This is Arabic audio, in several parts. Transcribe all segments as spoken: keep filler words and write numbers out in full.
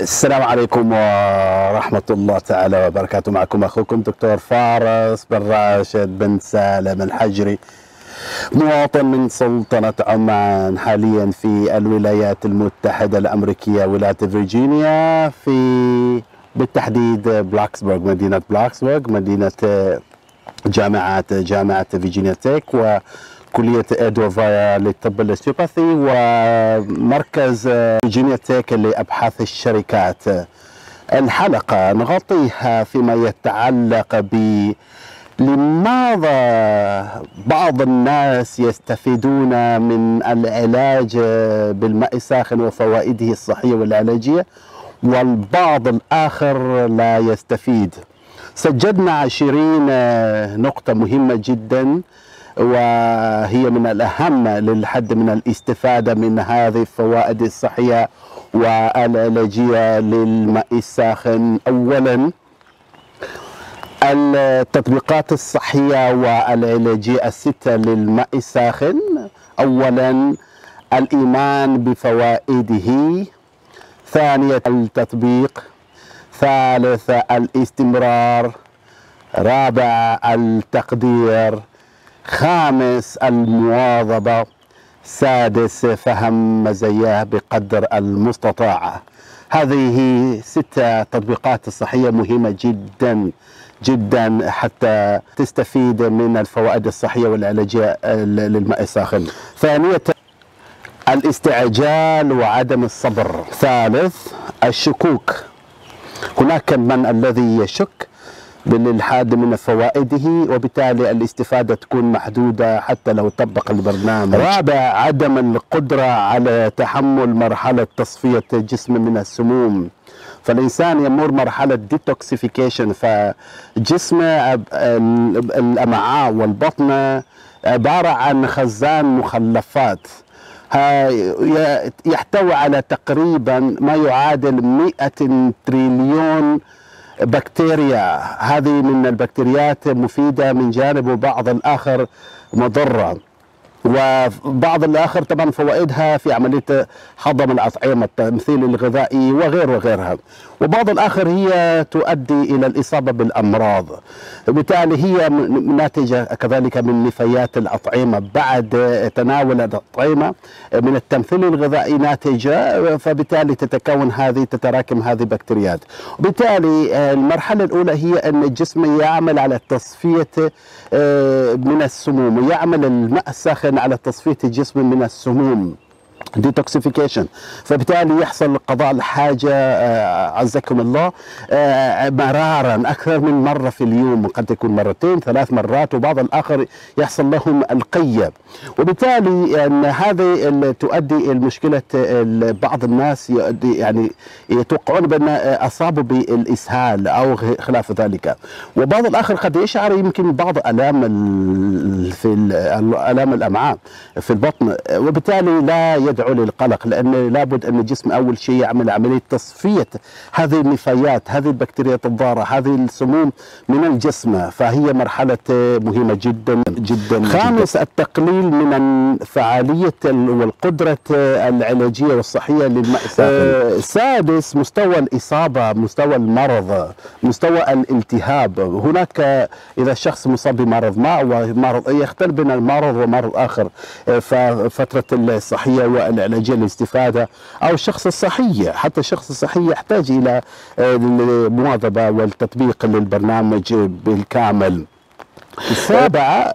السلام عليكم ورحمة الله تعالى وبركاته. معكم أخوكم دكتور فارس بن راشد بن سالم الحجري، مواطن من سلطنة عمان، حاليا في الولايات المتحدة الأمريكية، ولاية فيرجينيا، في بالتحديد بلاكسبورغ، مدينة بلاكسبورغ، مدينة جامعة جامعة فيرجينيا تيك، وكلية إدوفايا للطب الاستيوباثي، ومركز فيرجينيا تيك لأبحاث الشركات. الحلقة نغطيها فيما يتعلق ب لماذا بعض الناس يستفيدون من العلاج بالماء الساخن وفوائده الصحية والعلاجية، والبعض الآخر لا يستفيد. سجلنا عشرين نقطة مهمة جدا، وهي من الأهم للحد من الاستفادة من هذه الفوائد الصحية والعلاجية للماء الساخن. أولا، التطبيقات الصحية والعلاجية الستة للماء الساخن. أولا، الإيمان بفوائده. ثانيا، التطبيق. ثالثا، الاستمرار. رابع، التقدير. خامس، المواظبة. سادس، فهم مزاياه بقدر المستطاع. هذه ستة تطبيقات صحية مهمة جدا جدا حتى تستفيد من الفوائد الصحية والعلاجية للماء الساخن. ثانيا، الاستعجال وعدم الصبر. ثالث، الشكوك. هناك من الذي يشك بالإلحاد من فوائده، وبالتالي الاستفادة تكون محدودة حتى لو طبق البرنامج. رابع، عدم القدرة على تحمل مرحلة تصفية الجسم من السموم. فالإنسان يمر مرحلة ديتوكسيفيكيشن، فجسم الأمعاء والبطن عبارة عن خزان مخلفات يحتوي على تقريبا ما يعادل مئة تريليون بكتيريا. هذه من البكتيريات مفيدة من جانب، وبعض الآخر مضرة، وبعض الآخر طبعا فوائدها في عملية هضم الأطعمة، التمثيل الغذائي وغير وغيرها، وبعض الآخر هي تؤدي إلى الإصابة بالأمراض. وبالتالي هي ناتجة كذلك من نفايات الأطعمة بعد تناول الأطعمة، من التمثيل الغذائي ناتجة، فبالتالي تتكون هذه تتراكم هذه البكتيريات. وبالتالي المرحلة الأولى هي أن الجسم يعمل على تصفية من السموم، ويعمل الماء الساخن على تصفية الجسم من السموم، ديتوكسيفيكيشن. فبالتالي يحصل قضاء الحاجة عزكم الله مرارا أكثر من مرة في اليوم، قد تكون مرتين ثلاث مرات، وبعض الآخر يحصل لهم القية. وبالتالي أن هذه تؤدي المشكلة بعض الناس يعني يتوقعون بأن أصابوا بالإسهال أو خلاف ذلك، وبعض الآخر قد يشعر يمكن بعض ألام في ألام الأمعاء في البطن، وبالتالي لا يدعو للقلق، لأن لابد أن الجسم أول شيء يعمل عملية تصفية هذه النفايات، هذه البكتيريات الضارة، هذه السموم من الجسم. فهي مرحلة مهمة جدا جدا. خامس، التقليل من فعالية والقدرة العلاجية والصحية للماء الساخن. سادس، مستوى الإصابة، مستوى المرض، مستوى الالتهاب. هناك إذا الشخص مصاب بمرض ما ومرض يختلف بين المرض ومرض آخر، ففترة الصحية والعلاجية للاستفادة، أو الشخص الصحي، حتى الشخص الصحي يحتاج إلى المواظبة والتطبيق للبرنامج بالكامل. السابعة،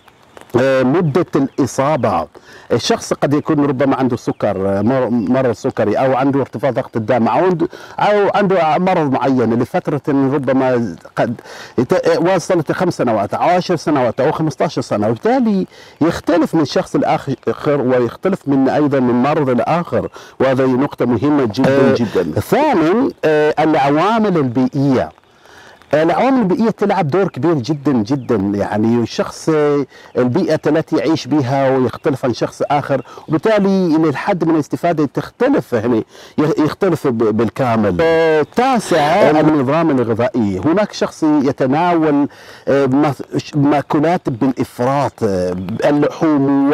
مدة الإصابة. الشخص قد يكون ربما عنده سكر، مرض سكري، أو عنده ارتفاع ضغط الدم، أو عنده أو عنده مرض معين لفترة ربما قد وصلت خمس سنوات أو عشر سنوات أو خمسة عشر سنة، وبالتالي يختلف من شخص لآخر، ويختلف من أيضا من مرض لآخر، وهذه نقطة مهمة جدا جدا. الثامن، العوامل البيئية. العوامل البيئية تلعب دور كبير جدا جدا. يعني الشخص البيئة التي يعيش بها ويختلف عن شخص آخر، وبالتالي إلى الحد من الاستفادة تختلف، يعني يختلف بالكامل. تاسع النظام الغذائي. هناك شخص يتناول مأكولات بالإفراط، اللحوم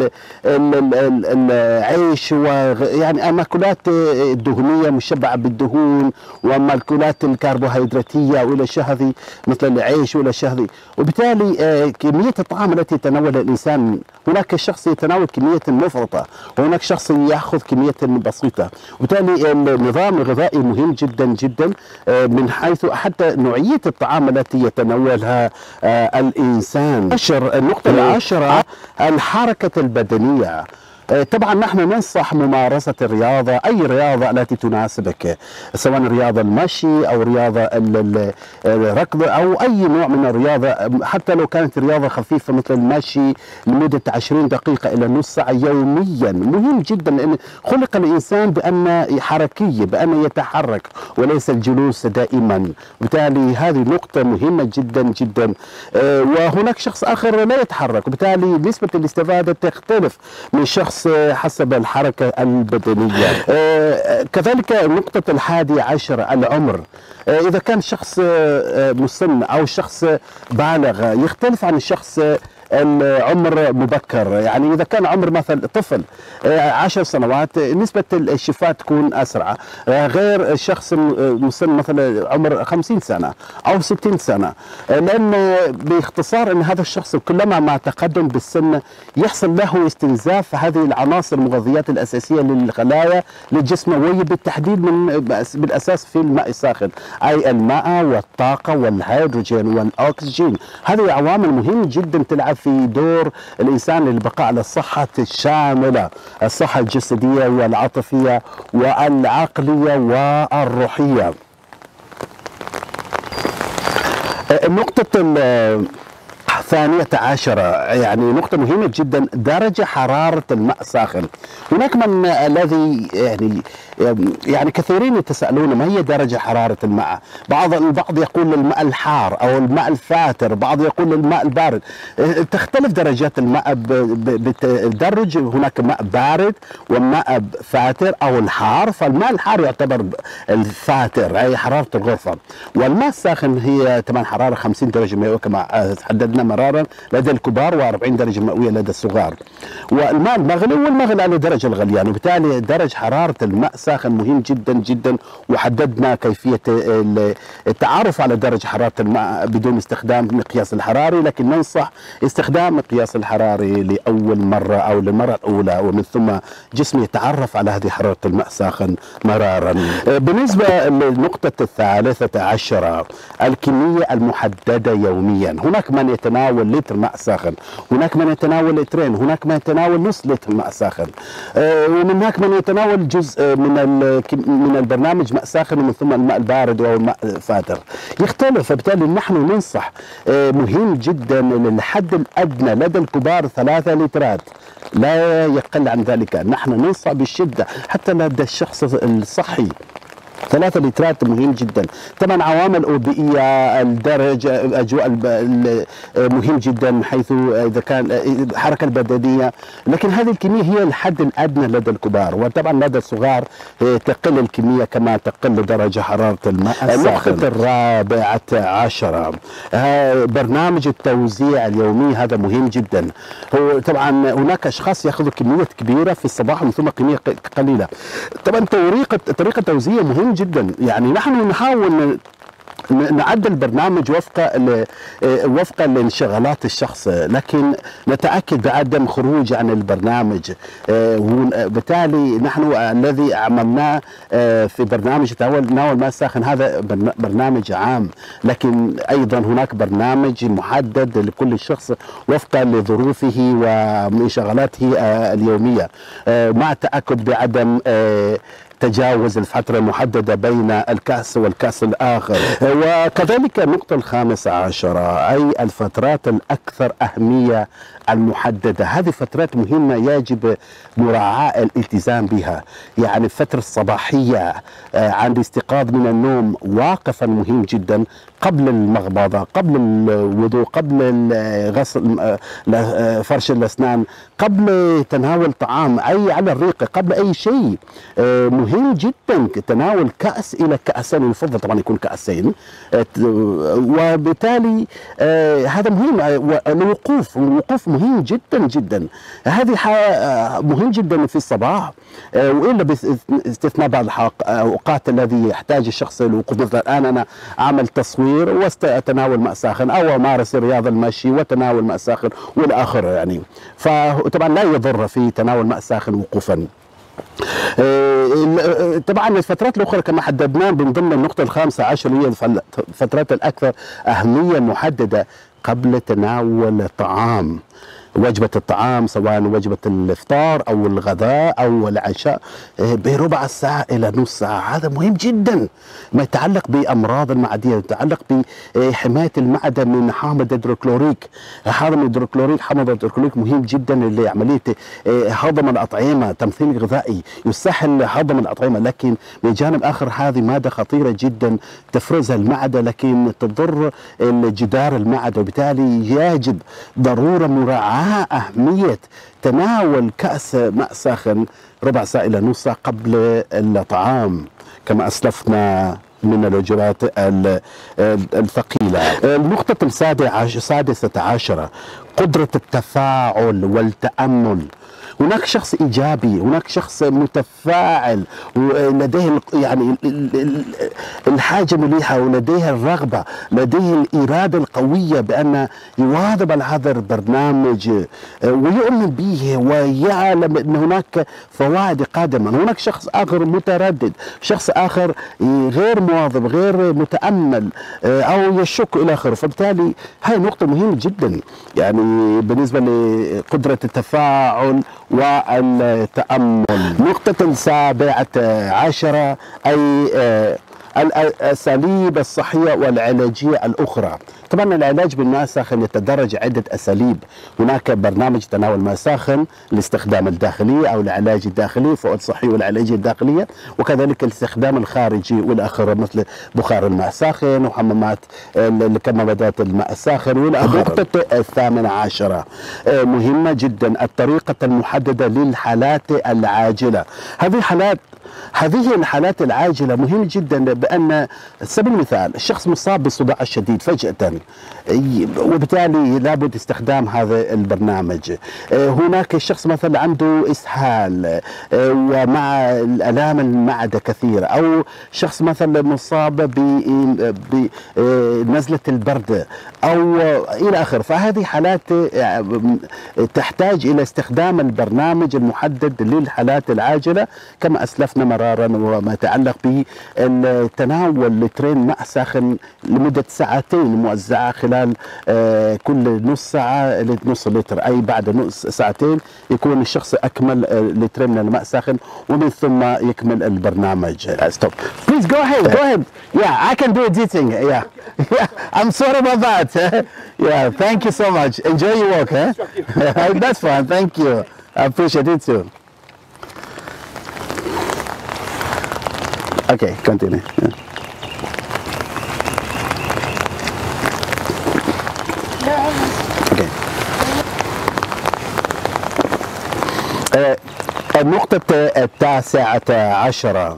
والعيش، ويعني مأكولات دهنية مشبعة بالدهون، ومأكولات الكربوهيدراتية والى الشهذي مثل العيش والى الشهذي. وبالتالي كمية الطعام التي يتناولها الإنسان، هناك شخص يتناول كمية مفرطة، وهناك شخص يأخذ كمية بسيطة. وبالتالي النظام الغذائي مهم جدا جدا من حيث حتى نوعية الطعام التي يتناولها الإنسان. عشر النقطة العاشرة الحركة البدنية. طبعا نحن ننصح ممارسة الرياضة، أي رياضة التي تناسبك، سواء رياضة المشي أو رياضة الركض أو أي نوع من الرياضة، حتى لو كانت رياضة خفيفة مثل المشي لمدة عشرين دقيقة إلى نص ساعة يوميا. مهم جدا، لأن خلق الإنسان بأن حركية، بأن يتحرك وليس الجلوس دائما. وبالتالي هذه نقطة مهمة جدا جدا. وهناك شخص آخر لا يتحرك، وبالتالي نسبة الاستفادة تختلف من شخص حسب الحركة البدنية. آه كذلك النقطة الحادي عشر العمر. آه إذا كان شخص آه مسن أو شخص بالغ يختلف عن الشخص العمر مبكر. يعني إذا كان عمر مثلا طفل عشر سنوات نسبة الشفاء تكون أسرع، غير الشخص مسن مثلا عمر خمسين سنة أو ستين سنة. لأن باختصار أن هذا الشخص كلما ما تقدم بالسن يحصل له استنزاف هذه العناصر المغذيات الأساسية للخلايا للجسم، وهي بالتحديد من بالأساس في الماء الساخن، أي الماء والطاقة والهيدروجين والأكسجين. هذه عوامل مهمة جدا تلعب في دور الإنسان للبقاء على الصحة الشاملة، الصحة الجسدية والعاطفية والعقلية والروحية. النقطة الثانية عشرة، يعني نقطة مهمة جدا، درجة حرارة الماء ساخن. هناك من الذي يعني يعني كثيرين يتساءلون ما هي درجة حرارة الماء. بعض البعض يقول الماء الحار أو الماء الفاتر، بعض يقول الماء البارد. تختلف درجات الماء بالتدرج. هناك ماء بارد وماء فاتر أو الحار. فالماء الحار يعتبر الفاتر، أي حرارة الغرفة، والماء الساخن هي طبعا حرارة خمسين درجة مئوية كما حددنا مرارا لدى الكبار، وأربعين درجة مئوية لدى الصغار. والماء المغلي والمغلي على درجة الغليان، وبالتالي درجة حرارة الماء ساخن مهم جدا جدا. وحددنا كيفية التعرف على درجة حرارة الماء بدون استخدام المقياس الحراري، لكن ننصح استخدام المقياس الحراري لأول مرة أو للمرة الأولى، ومن ثم جسم يتعرف على هذه حرارة الماء ساخن مرارا. بالنسبة للنقطة الثالثة عشرة، الكمية المحددة يوميا. هناك من يتناول لتر ماء ساخن، هناك من يتناول لترين، هناك من يتناول نص لتر ماء ساخن، ومن هناك من يتناول جزء من من البرنامج ماء ساخن، ومن ثم الماء البارد او الماء فاتر. يختلف. فبالتالي نحن ننصح، مهم جدا للحد الادنى لدى الكبار ثلاثة لترات، لا يقل عن ذلك. نحن ننصح بالشده حتى لدى الشخص الصحي ثلاثة لترات مهم جدا. طبعا عوامل بيئية، الدرج، اجواء مهم جدا من حيث اذا كان الحركة البدنية، لكن هذه الكمية هي الحد الادنى لدى الكبار، وطبعا لدى الصغار تقل الكمية كما تقل درجة حرارة الماء. النقطة الرابعة عشرة، برنامج التوزيع اليومي. هذا مهم جدا. هو طبعا هناك اشخاص ياخذوا كمية كبيرة في الصباح ومن ثم كمية قليلة. طبعا طريقة طريقة توزيع مهم جدا. يعني نحن نحاول نعدل البرنامج وفق وفق لانشغالات الشخص، لكن نتاكد بعدم خروج عن البرنامج. بالتالي نحن الذي عملناه في برنامج تناول الماء الساخن هذا برنامج عام، لكن ايضا هناك برنامج محدد لكل شخص وفقا لظروفه وانشغالاته اليوميه، مع التاكد بعدم تجاوز الفترة المحددة بين الكأس والكأس الآخر. وكذلك النقطة الخامسة عشرة أي الفترات الأكثر أهمية المحددة. هذه فترات مهمة يجب مراعاة الالتزام بها. يعني الفترة الصباحية عند استيقاظ من النوم واقفا مهم جدا، قبل المغمضة، قبل الوضوء، قبل غسل فرش الأسنان، قبل تناول طعام، أي على الريق، قبل أي شيء. مهم جدا تناول كأس إلى كأسين، يفضل طبعا يكون كأسين، وبالتالي هذا مهم. الوقوف الوقوف مهم جدا جدا. هذه مهم جدا في الصباح، وإلا باستثناء بعض الأوقات الذي يحتاج الشخص للوقوف. مثلا الآن أنا أعمل تصوير وأتناول ماء ساخن، أو أمارس رياضة المشي وتناول ماء ساخن والى اخره يعني. فطبعا لا يضر في تناول ماء ساخن وقوفا. طبعا الفترات الاخرى كما حددناه من ضمن النقطه الخامسه عشر هي الفترات الاكثر اهميه محدده قبل تناول الطعام، وجبة الطعام سواء وجبة الإفطار أو الغداء أو العشاء بربع ساعة إلى نص ساعة. هذا مهم جدا ما يتعلق بأمراض المعدية، يتعلق بحماية المعدة من حامض الهيدروكلوريك. حامض الهيدروكلوريك حامض الهيدروكلوريك مهم جدا لعملية هضم الأطعمة، تمثيل غذائي يسهل هضم الأطعمة، لكن من جانب آخر هذه مادة خطيرة جدا تفرزها المعدة لكن تضر جدار المعدة، وبالتالي يجب ضرورة مراعاة أهمية تناول كأس ماء ساخن ربع ساعة إلى نص ساعة قبل الطعام كما أسلفنا من الوجبات الثقيلة. النقطة السادسة عشرة قدرة التفاعل والتأمل. هناك شخص إيجابي، هناك شخص متفاعل ولديه يعني الحاجة مليحة ولديه الرغبة، لديه الإرادة القوية بأن يواظب على هذا البرنامج ويؤمن به ويعلم أن هناك فوائد قادمة. هناك شخص آخر متردد، شخص آخر غير مواظب، غير متأمل أو يشك إلى آخره. فبالتالي هاي نقطة مهمة جدا يعني بالنسبة لقدرة التفاعل والتأمل. نقطة السابعة عشرة أي الأساليب الصحية والعلاجية الأخرى. طبعا العلاج بالماء الساخن يتدرج عدة أساليب. هناك برنامج تناول ماء ساخن للاستخدام الداخلي أو العلاج الداخلي، فوائد الصحية والعلاجية الداخلية، وكذلك الاستخدام الخارجي والآخر مثل بخار الماء الساخن وحمامات كمامات الماء الساخن والآخر. النقطة الثامنة عشرة مهمة جدا الطريقة المحددة للحالات العاجلة. هذه حالات هذه الحالات العاجلة مهم جدا، بأن سبيل المثال الشخص مصاب بالصداع الشديد فجأة وبالتالي لابد استخدام هذا البرنامج. هناك الشخص مثلا عنده إسهال ومع الآلام المعدة كثيرة، أو شخص مثلا مصاب بنزلة البرد أو إلى آخره. فهذه حالات تحتاج إلى استخدام البرنامج المحدد للحالات العاجلة كما أسلفنا مرارا، وما يتعلق بالتناول لترين ماء ساخن لمدة ساعتين موزعة خلال كل نص ساعة لنص لتر، أي بعد نص ساعتين يكون الشخص أكمل لترين من الماء ساخن ومن ثم يكمل البرنامج. Stop. Please go ahead. Go ahead. Yeah, I can do editing. Yeah. Yeah. I'm sorry about that. Yeah. Thank you so much. Enjoy your work. Huh? That's fine. Thank you. I appreciate it too. Okay, continue. Yeah. Okay. Uh, النقطة التاسعة عشرة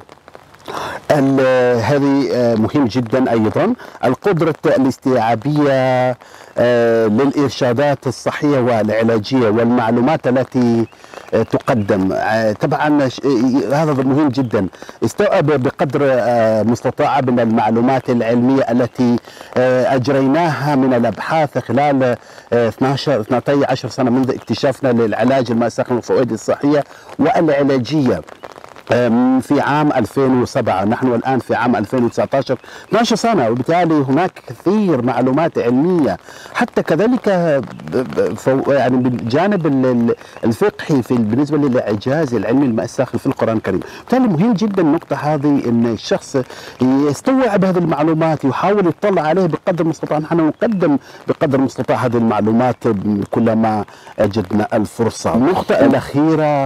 هذه مهم جدا أيضا القدرة الاستيعابية للإرشادات الصحية والعلاجية والمعلومات التي تقدم. طبعا هذا مهم جدا، استوعب بقدر مستطاع من المعلومات العلمية التي أجريناها من الأبحاث خلال اثنتي عشرة سنة منذ اكتشافنا للعلاج الماء الساخن والفوائد الصحية والعلاجية. في عام ألفين وسبعة، نحن الآن في عام ألفين وتسعة عشر، اثني عشر سنة، وبالتالي هناك كثير معلومات علمية. حتى كذلك يعني بالجانب الفقهي في بالنسبة للإعجاز العلمي الماء الساخن في القرآن الكريم. بالتالي مهم جدا النقطة هذه أن الشخص يستوعب هذه المعلومات، يحاول يطلع عليه بقدر المستطاع. نحن نقدم بقدر المستطاع هذه المعلومات كلما جدنا الفرصة. النقطة الأخيرة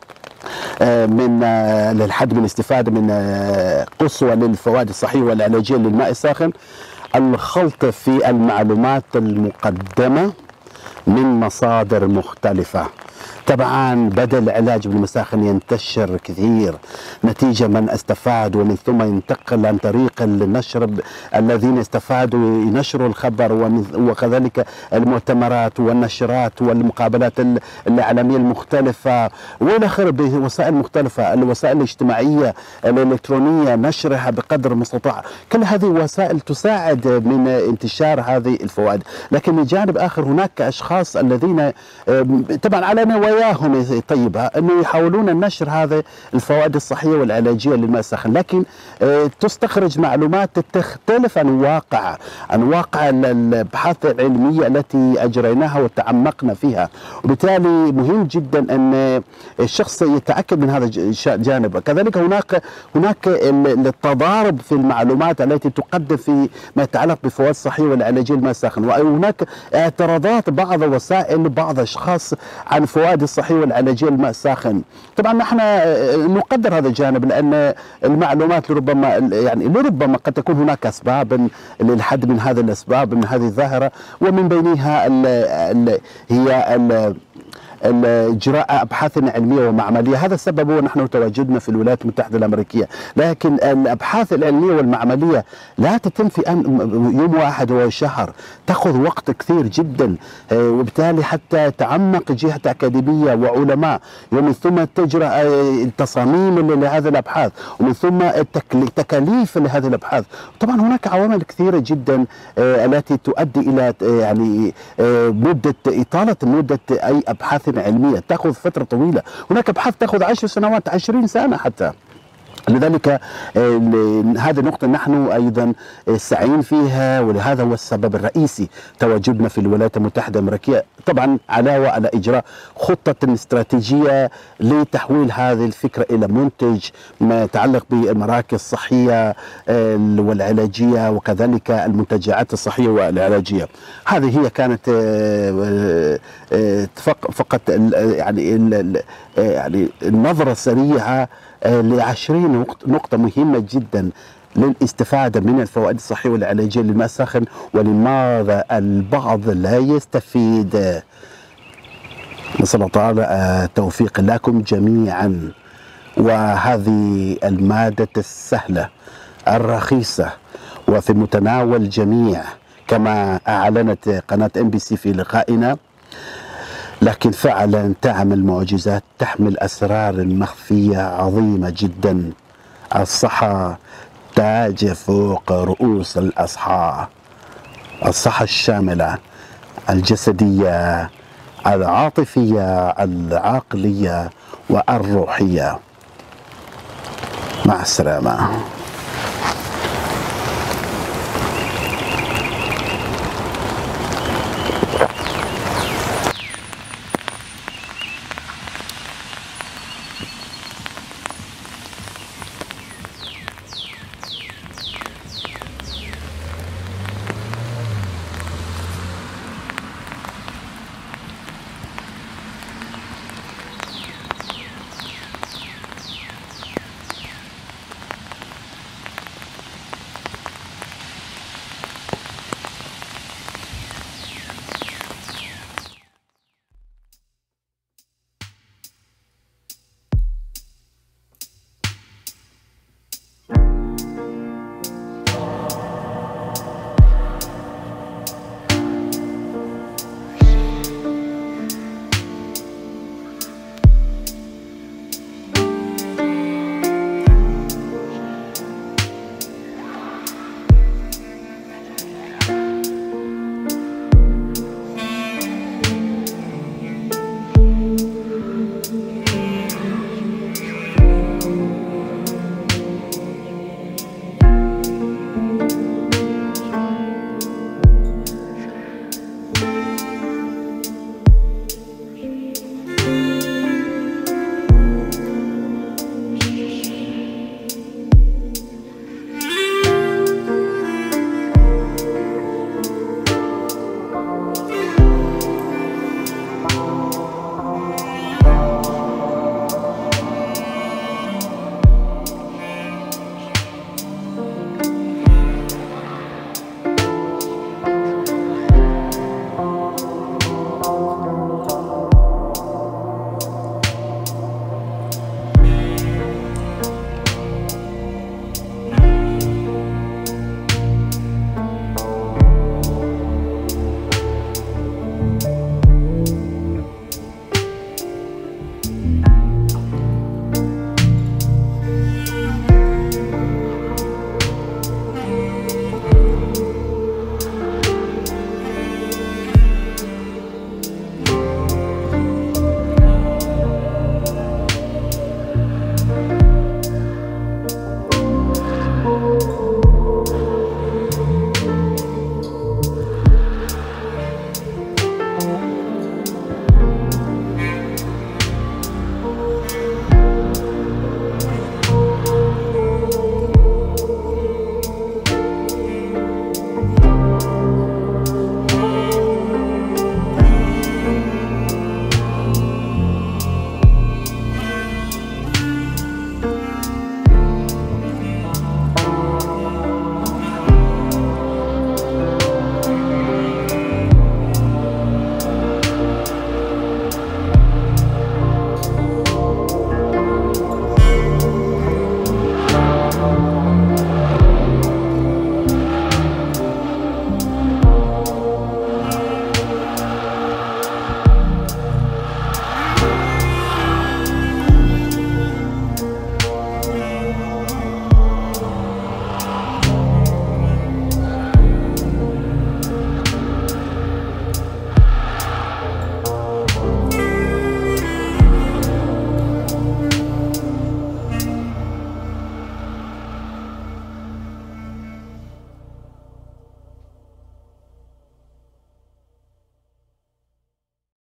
من للحد من الاستفادة من قصوى للفوائد الصحية والعلاجية للماء الساخن، الخلط في المعلومات المقدمة من مصادر مختلفة. طبعا بدأ العلاج بالماء الساخن ينتشر كثير نتيجة من استفاد، ومن ثم ينتقل عن طريق النشر، الذين استفادوا ينشروا الخبر، وكذلك المؤتمرات والنشرات والمقابلات الإعلامية المختلفة والى اخره بوسائل مختلفة، الوسائل الاجتماعية الإلكترونية نشرها بقدر المستطاع. كل هذه وسائل تساعد من انتشار هذه الفوائد. لكن من جانب آخر هناك أشخاص الذين طبعا على نواياهم طيبة انه يحاولون نشر هذه الفوائد الصحية والعلاجية للماء الساخن، لكن تستخرج معلومات تختلف عن واقع عن واقع الابحاث العلمية التي اجريناها وتعمقنا فيها. وبالتالي مهم جدا ان الشخص يتأكد من هذا الجانب. كذلك هناك هناك التضارب في المعلومات التي تقدم في ما يتعلق بالفوائد الصحية والعلاجية للماء الساخن، وهناك اعتراضات بعض وسائل بعض اشخاص عن فوائد الصحية والعلاجية للماء الساخن. طبعا نحن نقدر هذا الجانب، لأن المعلومات لربما يعني لربما قد تكون هناك أسباب للحد من هذه الأسباب من هذه الظاهرة، ومن بينها ال ال هي ال اجراء ابحاث علميه ومعمليه. هذا السبب هو نحن تواجدنا في الولايات المتحده الامريكيه، لكن الابحاث العلميه والمعمليه لا تتم في يوم واحد وشهر، تاخذ وقت كثير جدا، وبالتالي حتى تعمق جهه اكاديميه وعلماء، ومن ثم تجرى تصاميم لهذه الابحاث، ومن ثم تكاليف لهذه الابحاث. طبعا هناك عوامل كثيره جدا التي تؤدي الى يعني مده اطاله مده اي ابحاث علمية، تأخذ فترة طويلة. هناك أبحاث تأخذ عشر سنوات، عشرين سنة حتى. لذلك هذه النقطة نحن أيضا سعيين فيها، ولهذا هو السبب الرئيسي تواجدنا في الولايات المتحدة الأمريكية، طبعا علاوة على إجراء خطة استراتيجية لتحويل هذه الفكرة إلى منتج ما يتعلق بالمراكز الصحية والعلاجية، وكذلك المنتجعات الصحية والعلاجية. هذه هي كانت فقط يعني يعني النظرة السريعة لعشرين نقطة مهمة جدا للاستفادة من الفوائد الصحية والعلاجية للماء الساخن، ولماذا البعض لا يستفيد. نسأل الله تعالى التوفيق لكم جميعا. وهذه المادة السهلة الرخيصة وفي متناول الجميع كما أعلنت قناة إم بي سي في لقائنا، لكن فعلا تعمل معجزات، تحمل أسرار مخفية عظيمة جدا. الصحة تاج فوق رؤوس الأصحاء، الصحة الشاملة الجسدية العاطفية العقلية والروحية. مع السلامة.